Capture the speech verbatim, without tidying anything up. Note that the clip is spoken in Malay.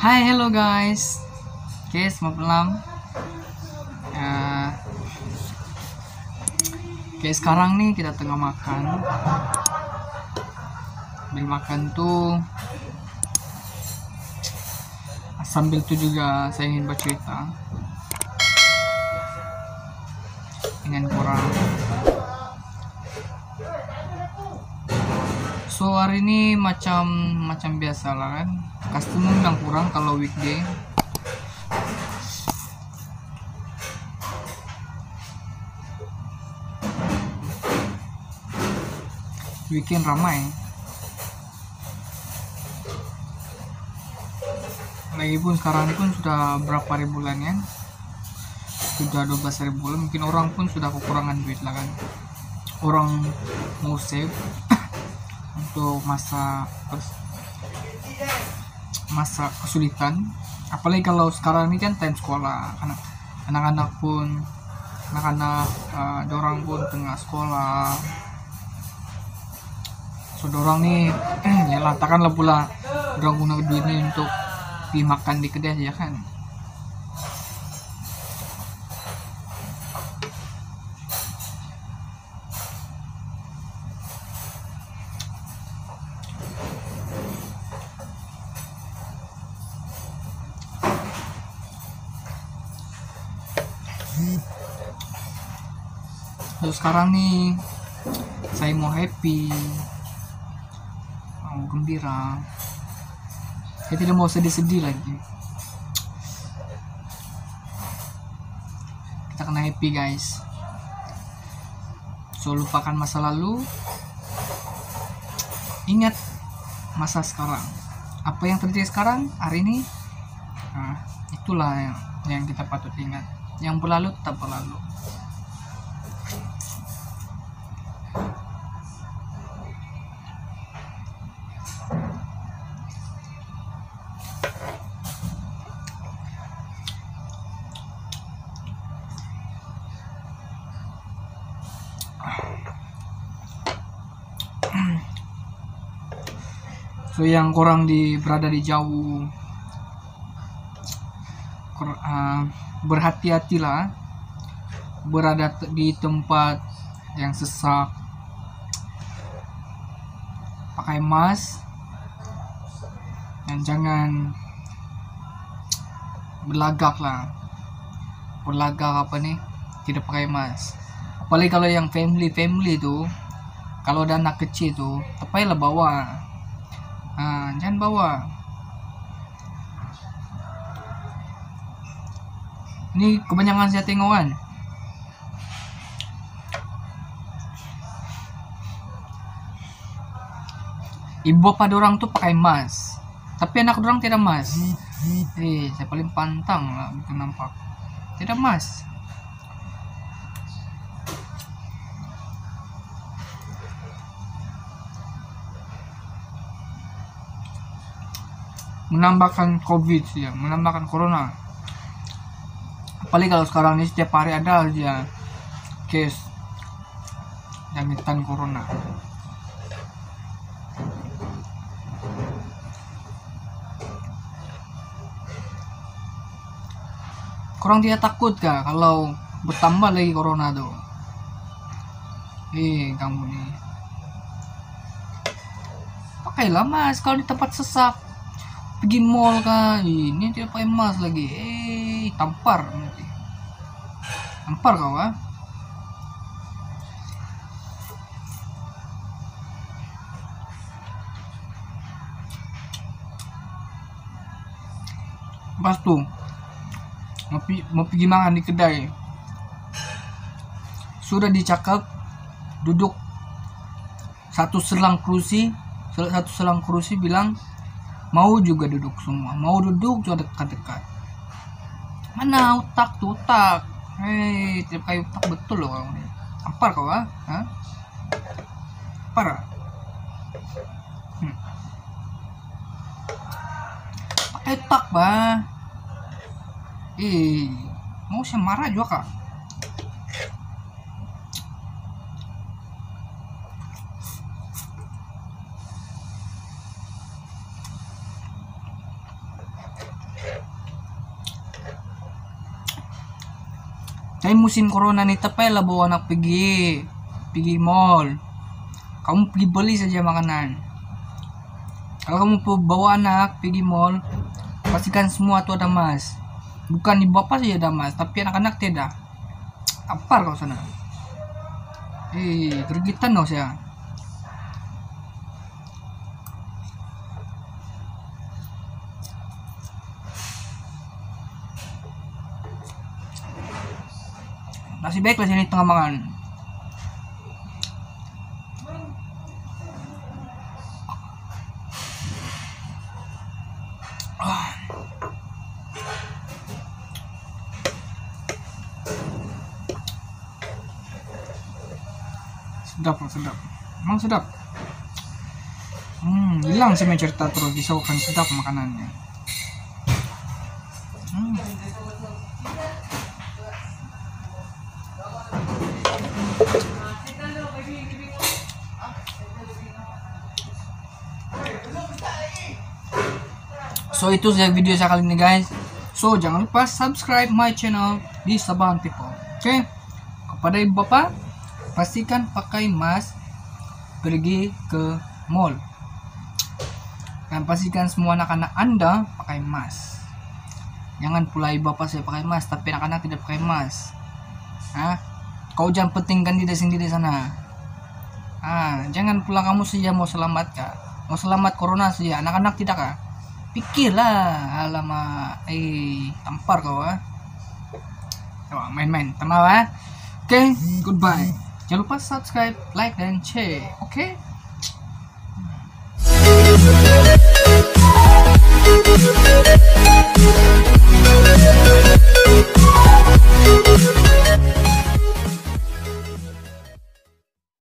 Hai, hello guys. Oke, selamat malam. Uh, Oke, sekarang nih kita tengah makan. Sambil makan tuh, sambil tuh juga saya ingin bercerita dengan kurang. So hari ini macam macam biasa lah kan. Customer yang kurang kalau weekday. Weekend ramai. Lagipun sekarang pun sudah berapa ribu bulan ya? Sudah dua belas ribu bulan. Mungkin orang pun sudah kekurangan duit lah kan. Orang mau save untuk masa masa kesulitan, apalagi kalau sekarang ini kan time sekolah, anak anak-anak pun anak-anak uh, dorang pun tengah sekolah, so dorang nih eh, ya lantakanlah pula dorang guna duit ini untuk dimakan di kedai aja kan. Terus sekarang nih saya mau happy, mau gembira, saya tidak mau sedih-sedih lagi. Kita kena happy guys. So lupakan masa lalu, ingat masa sekarang. Apa yang terjadi sekarang hari ini, nah, itulah yang, yang kita patut ingat. Yang berlalu tetap berlalu. So yang kurang di berada di jauh, kur, uh, berhati-hatilah berada di tempat yang sesak, pakai mask, dan jangan berlagak lah berlagak apa nih tidak pakai mask. Apalagi kalau yang family family tuh, kalau ada anak kecil tuh tepailah bawa. Nah, jangan bawa. Ini kebanyakan saya tengok kan. Ibu pada orang tuh pakai mask, tapi anak orang tidak mask. Eh, saya paling pantang lah bikin nampak tidak mask. Menambahkan covid ya, menambahkan corona. Apalagi kalau sekarang ini setiap hari ada aja case jangkitan corona. Kurang dia takut kah kalau bertambah lagi corona tuh? Eh kamu nih, pakailah mas kalau di tempat sesak. Pergi mall kah, ini tidak pakai mask lagi, eh tampar nanti, tampar kau ah. Pas tuh mau, mau pergi makan di kedai, sudah dicakap duduk satu selang kursi, satu selang kursi bilang mau juga duduk semua, mau duduk juga dekat-dekat. Mana otak tuh otak? Hei, tidak kayak otak betul loh kau ini. Ampar kau ah? Hah? Parah. Hmm. Pakai otak bah. Eh, mau saya marah juga kak. Kayak musim corona nih, tapi lah bawa anak pergi pergi mall. Kamu pergi beli saja makanan. Kalau kamu bawa anak pergi mall, pastikan semua tuh ada mas. Bukan di bapak saja ada mas, tapi anak-anak tidak. Tampar kau sana. Eh, gergitan no saya. Masih baik lah sini tengah makan. Ah. Sedap loh, sedap. Emang sedap. Hmm, hilang sih main cerita terus, bisa kan sedap makanannya. Hmm. So itu saja video saya kali ini guys. So jangan lupa subscribe my channel di Sabahan People. Oke, okay? Kepada ibu bapak, pastikan pakai mask pergi ke mall. Dan pastikan semua anak-anak Anda pakai mask. Jangan pula ibu bapak saya pakai mask tapi anak-anak tidak pakai mask. Hah? Kau jangan pentingkan diri sendiri sana. Ah, jangan pula kamu saja mau selamat kah? Mau selamat corona saja, anak-anak tidak kah? Pikirlah, alamak, eh, tampar kau ah. Coba main-main, terima. Oke, okay, goodbye. Jangan lupa subscribe, like, dan share. Oke? Okay?